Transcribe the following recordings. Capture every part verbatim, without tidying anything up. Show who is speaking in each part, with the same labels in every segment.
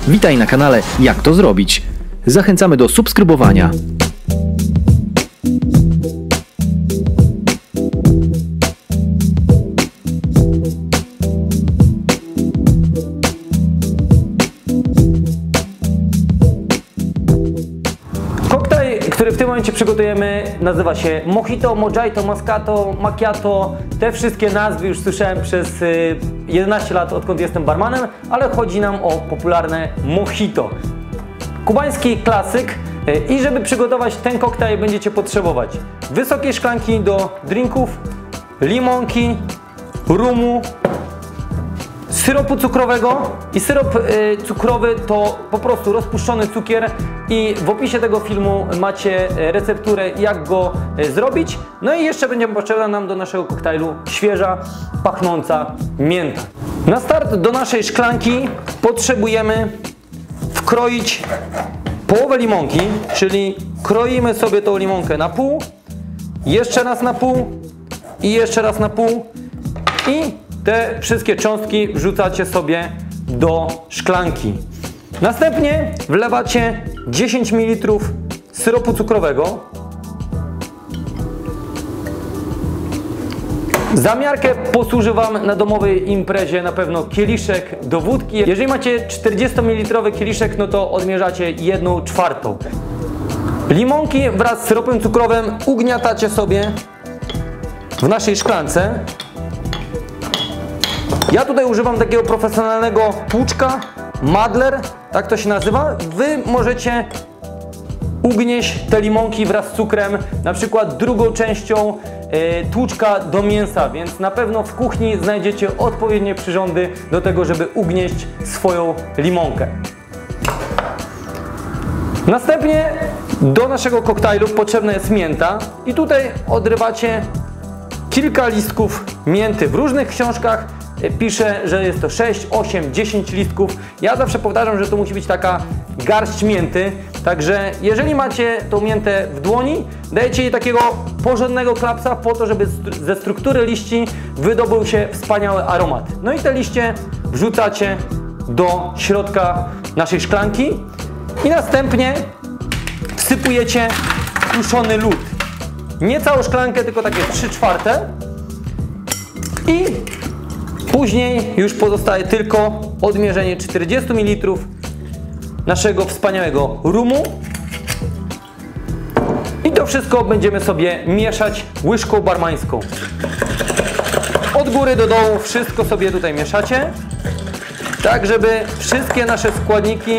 Speaker 1: Witaj na kanale Jak to zrobić. Zachęcamy do subskrybowania.
Speaker 2: Koktajl, który w tym momencie przygotujemy, nazywa się Mojito, Mojito, Moscato, Macchiato. Te wszystkie nazwy już słyszałem przez jedenaście lat, odkąd jestem barmanem, ale chodzi nam o popularne Mojito. Kubański klasyk. I żeby przygotować ten koktajl, będziecie potrzebować wysokie szklanki do drinków, limonki, rumu, syropu cukrowego. I syrop y, cukrowy to po prostu rozpuszczony cukier i w opisie tego filmu macie recepturę, jak go y, zrobić. No i jeszcze będzie potrzebna nam do naszego koktajlu świeża, pachnąca mięta. Na start do naszej szklanki potrzebujemy wkroić połowę limonki, czyli kroimy sobie tą limonkę na pół, jeszcze raz na pół i jeszcze raz na pół i te wszystkie cząstki wrzucacie sobie do szklanki. Następnie wlewacie dziesięć mililitrów syropu cukrowego. Za miarkę posłuży Wam na domowej imprezie na pewno kieliszek do wódki. Jeżeli macie czterdziestomililitrowy kieliszek, no to odmierzacie jedną czwartą. Limonki wraz z syropem cukrowym ugniatacie sobie w naszej szklance. Ja tutaj używam takiego profesjonalnego tłuczka, Madler, tak to się nazywa. Wy możecie ugnieść te limonki wraz z cukrem, na przykład drugą częścią yy, tłuczka do mięsa, więc na pewno w kuchni znajdziecie odpowiednie przyrządy do tego, żeby ugnieść swoją limonkę. Następnie do naszego koktajlu potrzebna jest mięta i tutaj odrywacie kilka listków mięty. W różnych książkach pisze, że jest to sześć, osiem, dziesięć listków. Ja zawsze powtarzam, że to musi być taka garść mięty. Także jeżeli macie tą miętę w dłoni, dajecie jej takiego porządnego klapsa po to, żeby ze struktury liści wydobył się wspaniały aromat. No i te liście wrzucacie do środka naszej szklanki i następnie wsypujecie kruszony lód. Nie całą szklankę, tylko takie trzy czwarte i później już pozostaje tylko odmierzenie czterdzieści mililitrów naszego wspaniałego rumu. I to wszystko będziemy sobie mieszać łyżką barmańską. Od góry do dołu wszystko sobie tutaj mieszacie, tak żeby wszystkie nasze składniki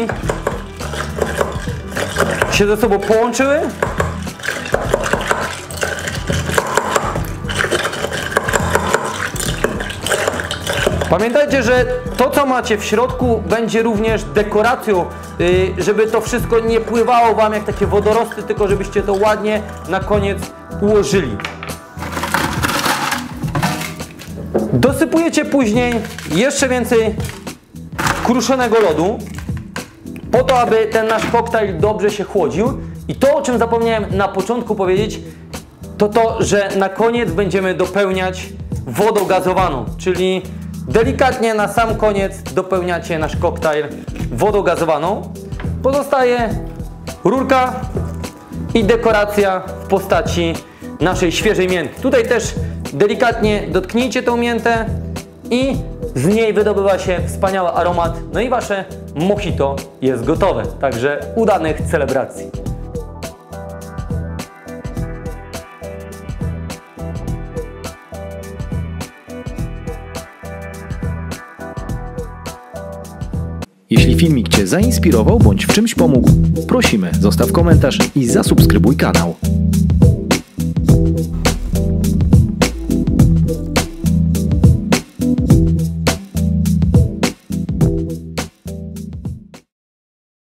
Speaker 2: się ze sobą połączyły. Pamiętajcie, że to, co macie w środku, będzie również dekoracją, żeby to wszystko nie pływało Wam jak takie wodorosty, tylko żebyście to ładnie na koniec ułożyli. Dosypujecie później jeszcze więcej kruszonego lodu, po to, aby ten nasz koktajl dobrze się chłodził. I to, o czym zapomniałem na początku powiedzieć, to to, że na koniec będziemy dopełniać wodą gazowaną, czyli delikatnie na sam koniec dopełniacie nasz koktajl wodą gazowaną. Pozostaje rurka i dekoracja w postaci naszej świeżej mięty. Tutaj też delikatnie dotknijcie tą miętę i z niej wydobywa się wspaniały aromat. No i Wasze mojito jest gotowe. Także udanych celebracji.
Speaker 1: Jeśli filmik Cię zainspirował bądź w czymś pomógł, prosimy, zostaw komentarz i zasubskrybuj kanał.